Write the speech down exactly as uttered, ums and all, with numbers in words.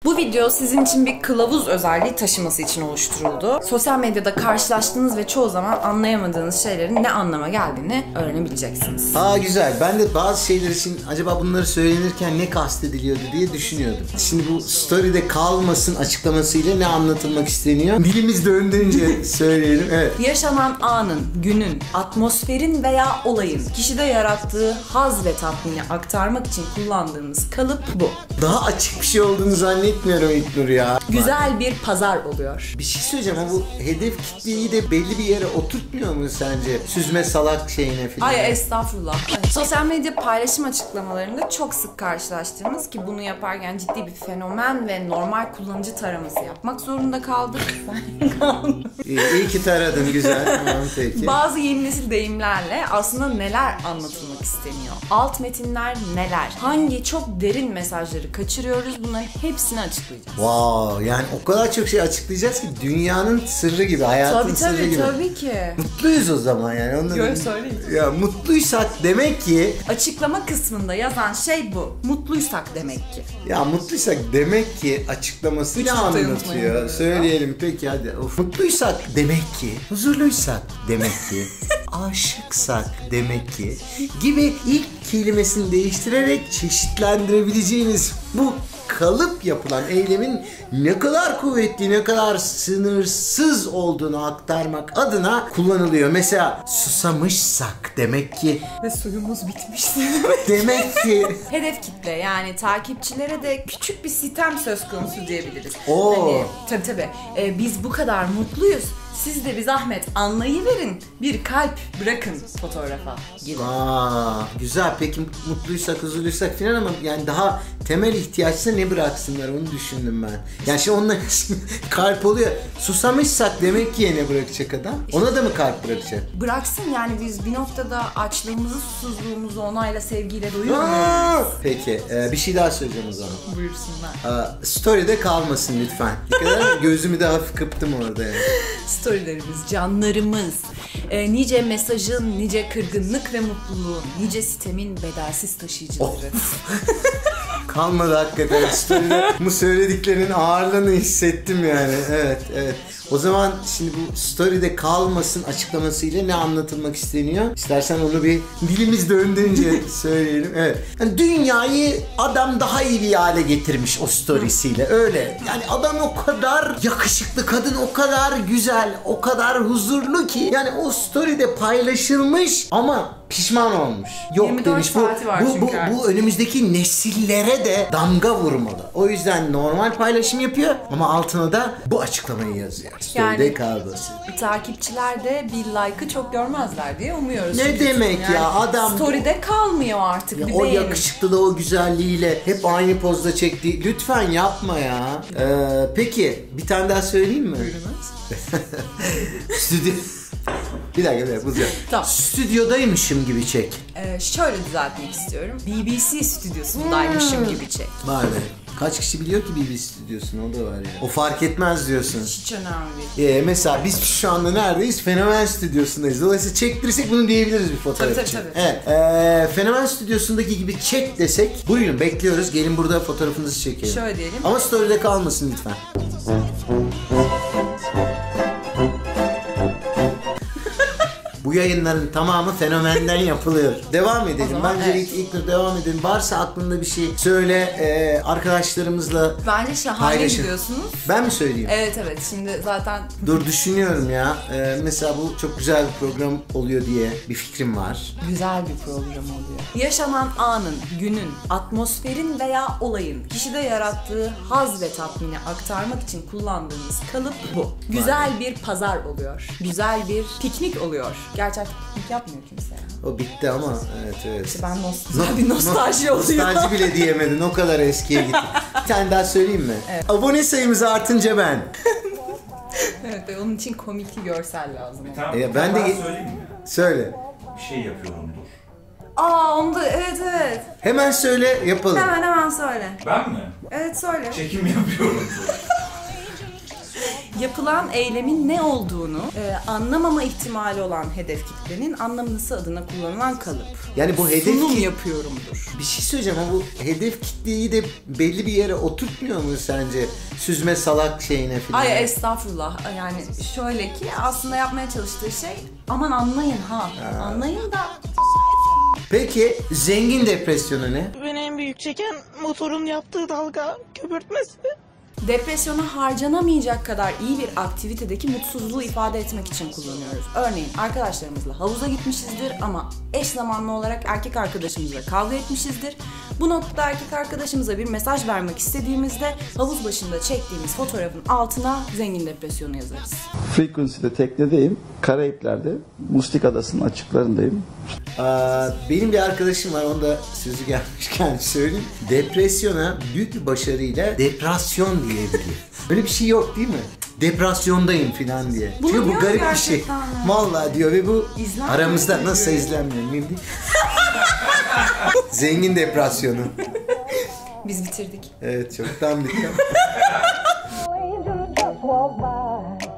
Bu video sizin için bir kılavuz özelliği taşıması için oluşturuldu. Sosyal medyada karşılaştığınız ve çoğu zaman anlayamadığınız şeylerin ne anlama geldiğini öğrenebileceksiniz. Aa güzel. Ben de bazı şeyler için acaba bunları söylenirken ne kastediliyordu diye düşünüyordum. Şimdi bu story'de kalmasın açıklamasıyla ne anlatılmak isteniyor? Dilimiz döndüğünce söyleyelim. Evet. Yaşanan anın, günün, atmosferin veya olayın kişide yarattığı haz ve tatmini aktarmak için kullandığımız kalıp bu. Daha açık bir şey olduğunu zannetmiyorum İlknur ya. Güzel bir pazar oluyor. Bir şey söyleyeceğim ama bu hedef kitleyi de belli bir yere oturtmuyor mu sence? Süzme salak şeyine falan. Ay estağfurullah. Sosyal medya paylaşım açıklamalarında çok sık karşılaştığımız ki bunu yaparken ciddi bir fenomen ve normal kullanıcı taraması yapmak zorunda kaldık. İyi, iyi ki taradın, güzel. Tamam, peki. Bazı yeni nesil deyimlerle aslında neler anlatılmak isteniyor? Alt metinler neler? Hangi çok derin mesajları kaçırıyoruz? Bunların hepsini açıklayacağız. Wow, yani o kadar çok şey açıklayacağız ki dünyanın sırrı gibi, hayatın tabii, sırrı tabii, gibi. Tabii ki. Mutluyuz o zaman yani. Ondan Yok söyleyeyim. Ya mutluysak demek ki. Açıklama kısmında yazan şey bu. Mutluysak demek ki. Ya mutluysak demek ki açıklaması ne anlatıyor? Söyleyelim peki hadi. Of. Mutluysak demek ki, huzurluysak demek ki, aşıksak demek ki gibi ilk kelimesini değiştirerek çeşitlendirebileceğiniz bu kalıp yapılan eylemin ne kadar kuvvetli, ne kadar sınırsız olduğunu aktarmak adına kullanılıyor. Mesela susamışsak demek ki ve suyumuz bitmişti demek ki hedef kitle yani takipçilere de küçük bir sitem söz konusu diyebiliriz. Oo. Hani, tabii tabii ee, biz bu kadar mutluyuz. Siz de bir zahmet anlayıverin. Bir kalp bırakın fotoğrafa gibi. Aa, güzel. Peki mutluysak, huzurluysak filan ama yani daha temel ihtiyaçsa ne bıraksınlar onu düşündüm ben. Yani şimdi onlar kalp oluyor. Susamışsak demek ki ne bırakacak adam? Ona da mı kalp bırakacak? Bıraksın yani biz bir noktada açlığımızı, susuzluğumuzu onayla, sevgiyle doyuyor muyuz? Peki e, bir şey daha söyleyeceğim o zaman. Buyursunlar. Aa, story'de kalmasın lütfen. Dikkat edin, gözümü de hafif kıptım orada yani. Storylerimiz, canlarımız, e, nice mesajın, nice kırgınlık ve mutluluğun, nice sitemin bedelsiz taşıyıcıları. Kalmadı hakikaten. Story'de bu söylediklerinin ağırlığını hissettim yani. Evet, evet. O zaman şimdi bu story'de kalmasın açıklamasıyla ne anlatılmak isteniyor? İstersen onu bir dilimiz döndüğünce söyleyelim. Evet. Yani dünyayı adam daha iyi bir hale getirmiş o storiesiyle. Öyle. Yani adam o kadar yakışıklı, kadın o kadar güzel, o kadar huzurlu ki yani o story'de paylaşılmış ama pişman olmuş. Yok demiş. Bu, bu, bu, bu önümüzdeki nesillere de damga vurmalı. O yüzden normal paylaşım yapıyor ama altına da bu açıklamayı yazıyor. Yani kalmasın. Takipçiler de bir like'ı çok görmezler diye umuyoruz. Ne demek yani ya adam story'de kalmıyor artık. Ya bir o beğenin. yakışıklılığı, o güzelliğiyle hep aynı pozda çekti. Lütfen yapma ya. Ee, peki bir tane daha söyleyeyim mi? Buyurunuz. Stüdyo... Bir dakika, bir dakika, uzayalım. Tamam. Stüdyodaymışım gibi çek. Ee, şöyle düzeltmek istiyorum. B B C stüdyosundaymışım hmm. gibi çek. Vay be. Kaç kişi biliyor ki B B C stüdyosunu, o da var ya. O fark etmez diyorsun. Hiç önemli değil. Ee, mesela biz şu anda neredeyiz? Fenomen stüdyosundayız. Dolayısıyla çektirirsek bunu diyebiliriz bir fotoğraf tabii, için. Tabii tabii. Evet. Ee, Fenomen stüdyosundaki gibi çek desek, buyurun bekliyoruz. Gelin burada fotoğrafınızı çekelim. Şöyle diyelim. Ama story'de kalmasın lütfen. Bu yayınların tamamı Fenomen'den yapılıyor. Devam edelim. Bence evet. ilk, ilk devam edelim. Varsa aklında bir şey söyle, e, arkadaşlarımızla Bence şahane paylaşın. Gidiyorsunuz. Ben mi söyleyeyim? Evet evet. Şimdi zaten... Dur düşünüyorum ya. E, mesela bu çok güzel bir program oluyor diye bir fikrim var. Güzel bir program oluyor. Yaşanan anın, günün, atmosferin veya olayın kişide yarattığı haz ve tatmini aktarmak için kullandığımız kalıp bu. Güzel bir pazar oluyor. Güzel bir piknik oluyor. Gerçi artık piknik yapmıyor kimse ya. O bitti ama evet evet. İşte ben nostalji, bir nostalji oluyor. Nostalji bile diyemedin, o kadar eskiye gittin. Bir tane daha söyleyeyim mi? Evet. Abone sayımız artınca ben. Evet, onun için komikli görsel lazım. Tamam, e, ben de söyleyeyim mi? Söyle. Bir şey yapıyorumdur. Aa, onu da evet evet. Hemen söyle, yapalım. Hemen hemen söyle. Ben mi? Evet söyle. Çekim yapıyorumdur. Yapılan eylemin ne olduğunu e, anlamama ihtimali olan hedef kitlenin anlaması adına kullanılan kalıp. Yani bu hedef Sunum kit- yapıyorumdur. Bir şey söyleyeceğim ama bu hedef kitleyi de belli bir yere oturtmuyor mu sence? Süzme salak şeyine falan. Ay estağfurullah. Yani şöyle ki aslında yapmaya çalıştığı şey aman anlayın ha. ha. Anlayın da. Peki zengin depresyonu ne? Beni en büyük çeken motorun yaptığı dalga köpürtmesi. Depresyona harcanamayacak kadar iyi bir aktivitedeki mutsuzluğu ifade etmek için kullanıyoruz. Örneğin arkadaşlarımızla havuza gitmişizdir ama eş zamanlı olarak erkek arkadaşımızla kavga etmişizdir. Bu noktada erkek arkadaşımıza bir mesaj vermek istediğimizde havuz başında çektiğimiz fotoğrafın altına zengin depresyonu yazarız. Frequency'de teknedeyim. Karayipler'de Mustik Adası'nın açıklarındayım. Aa, benim bir arkadaşım var, onu da sözü gelmişken söyleyeyim. Depresyona büyük bir başarıyla depresyon diyebiliyor. Öyle bir şey yok değil mi? Depresyondayım falan diye. Bunu Çünkü bu diyor garip bir şey. gerçekten mi? Vallahi diyor ve bu İzlenmiyor aramızda mu nasıl diyor? izlenmiyor mühim değil. Zengin depresyonu. Biz bitirdik. Evet, çoktan bitti. Angel just walked by.